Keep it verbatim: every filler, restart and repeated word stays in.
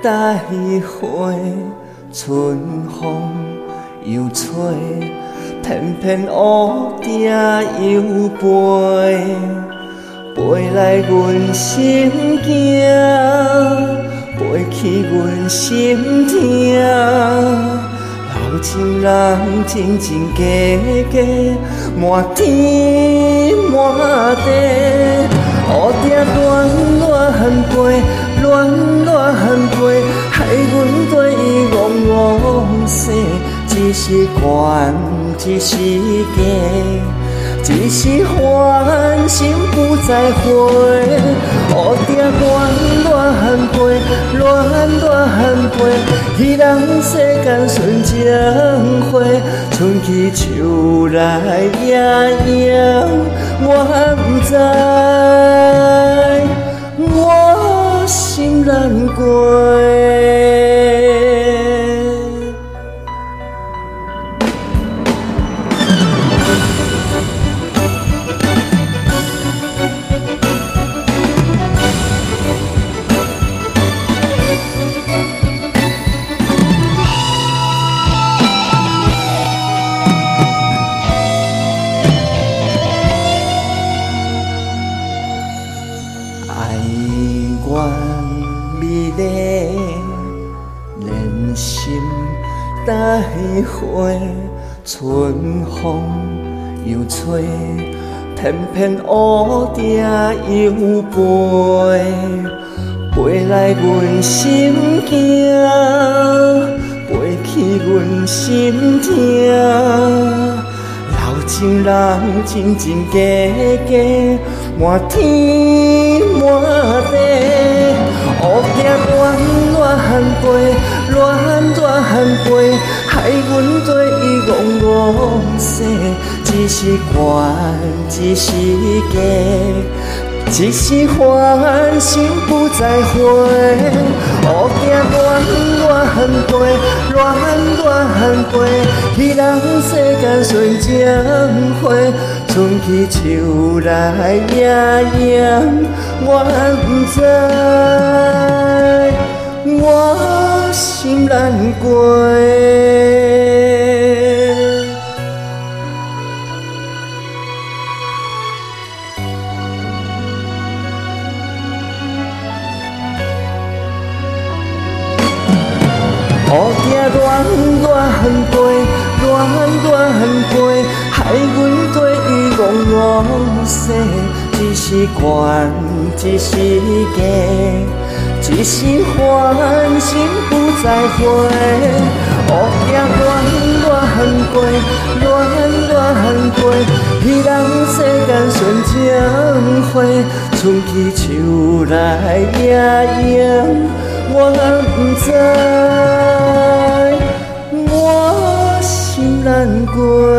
大花，春风又吹，偏偏乌蝶又飞，飞来阮心境，飞去阮心痛。老情人真真假假，满天满地，乌蝶乱乱飞，乱乱飞，害阮对伊戆戆世，一时悬，一时假，一时欢心不再回。乌蝶乱乱飞，乱乱飞，彼人世间纯情花，春去秋来夜夜，我不知，我心难过。爱愿美丽莲心大花，春风又吹，偏偏乌蝶又飞，飞来阮心境，飞去阮心痛。老情人真真假假，满天满地，乌蝶乱乱飞，乱乱飞，害阮对伊戆戆世，一时悬，一时假，一时欢心不再回。乌蝶乱乱飞，乱乱飞，彼人世间纯情花，春去秋来夜夜，我不知，我心难过。乌蝶乱乱飞，乱乱飞，害阮对伊戆戆世，一时悬，一时假，一时欢心不再回。乌蝶乱乱飞，乱乱飞，彼人世间纯情花，春去秋来夜夜，我不知，我心难过。